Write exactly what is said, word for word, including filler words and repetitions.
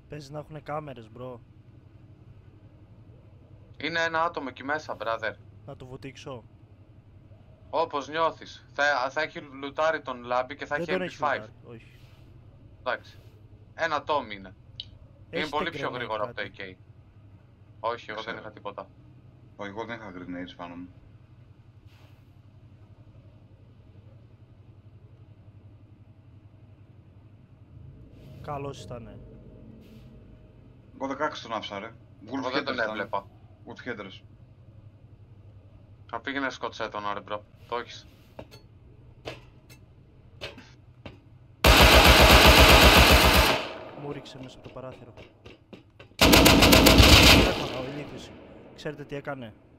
Παίζει να έχουν κάμερες, μπρο. Είναι ένα άτομο εκεί μέσα, brother. Να το βουτήξω. Όπως νιώθεις. Θα, θα έχει λουτάρει τον λάμπη και θα Δεν έχει τον εμ πι έχει φάιβ. λουτάρει, όχι. Εντάξει. Ένα τόμι είναι. Είναι Έχετε πολύ πιο grenade γρήγορα από το κάτι? έι κέι. Όχι, εγώ δεν Ξέρω. είχα τίποτα. Όχι, εγώ δεν είχα grenades πάνω μου. Καλός ήτανε. Εγώ δεκαέξι τον άφησα, ρε. Εγώ δεν τον έβλεπα. Wolf headers. Θα πήγαινε σκοτσέ τον, ρε μπρο. Το έχεις. Μου ρίξε μέσα από το παράθυρο. Άκουγα, ο ηλίθιος. Ξέρετε τι έκανε?